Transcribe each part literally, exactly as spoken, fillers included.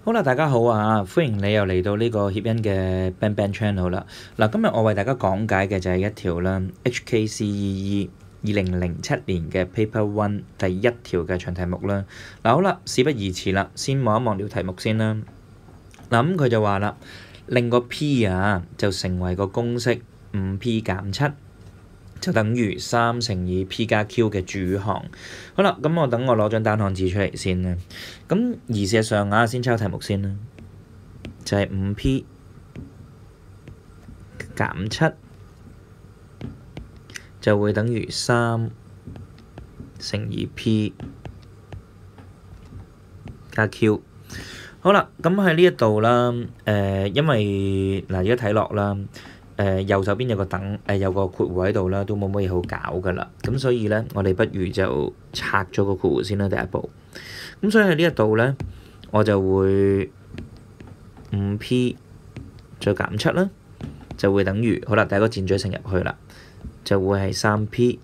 好啦，大家好啊！歡迎你又嚟到呢個協恩嘅 Bang Bang Channel 啦。嗱，今日我為大家講解嘅就係一條啦 H K C E E 二零零七年嘅 Paper One 第一條嘅長題目啦。嗱，好啦，事不宜遲啦，先望一望條題目先啦。嗱，咁佢就話啦，令個 P 啊就成為個公式五 P 減七。就等於三乘以 P 加 Q 嘅主項。好啦，咁我等我攞張單項字出嚟先啦。咁而事實上啊，先抄題目先啦，就係、是、五 P 減七就會等於三乘以 P 加 Q。好啦，咁喺呢一度啦，誒、呃，因為嗱，而家睇落啦。誒、呃、右手邊有個等誒、呃、有個括弧喺度啦，都冇乜嘢好搞噶啦。咁所以咧，我哋不如就拆咗個括弧先啦，第一步。咁所以喺呢一度咧，我就會五 P 再減七啦，就會等於好啦。第一個箭嘴乘入去啦，就會係三 P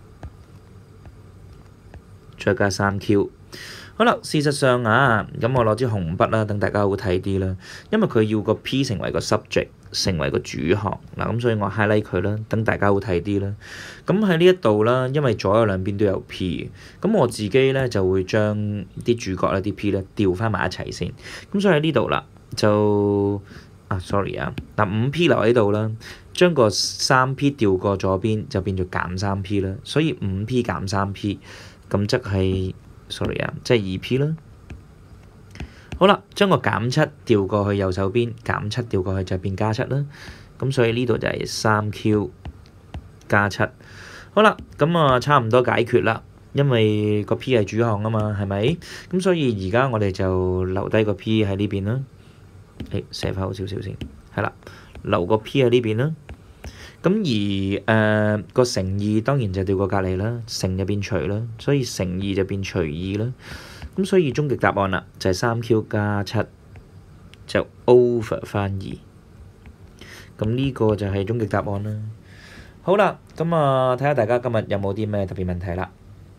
再加三 Q。好啦，事實上啊，咁我攞支紅筆啦，等大家好睇啲啦。因為佢要個 P 成為個 subject，成為個主項嗱，咁所以我 highlight 佢啦，等大家好睇啲啦。咁喺呢一度啦，因為左右兩邊都有 P，咁我自己咧就會將啲主角咧啲 P 咧調翻埋一齊先。咁所以喺呢度啦，就啊 sorry 啊，嗱五 P 留喺度啦，將個三 P 調過左邊就變做減三 P 啦。所以五 P 減三 P，咁即係 sorry 啊，即係二 P 啦。好啦，將個減七調過去右手邊，減七調過去就變加七啦。咁所以呢度就係三 Q 加七。好啦，咁啊差唔多解決啦，因為個 P 係主項啊嘛，係咪？咁所以而家我哋就留低個 P 喺呢邊啦。誒，寫翻好少少先，係啦，留個 P 喺呢邊啦。咁而誒、呃、個乘二當然就調過隔離啦，乘就變除啦，所以乘二就變除二啦。咁所以終極答案啦，就係三 Q 加七就 over 翻二。咁呢個就係終極答案啦。好啦，咁啊睇下大家今日有冇啲咩特別問題啦。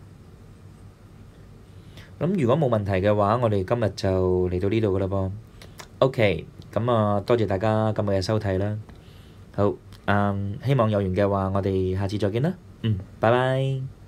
咁如果冇問題嘅話，我哋今日就嚟到呢度噶啦噃。OK，咁啊多謝大家今日嘅收睇啦。好，嗯，希望有緣嘅話，我哋下次再見啦。嗯，拜拜。